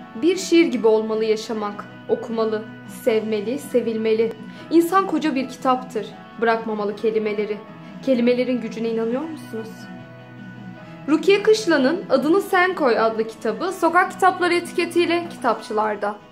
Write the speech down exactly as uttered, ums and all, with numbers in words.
Bir şiir gibi olmalı yaşamak, okumalı, sevmeli, sevilmeli. İnsan koca bir kitaptır, bırakmamalı kelimeleri. Kelimelerin gücüne inanıyor musunuz? Rukiye Kışla'nın Adını Sen Koy adlı kitabı sokak kitapları etiketiyle kitapçılarda.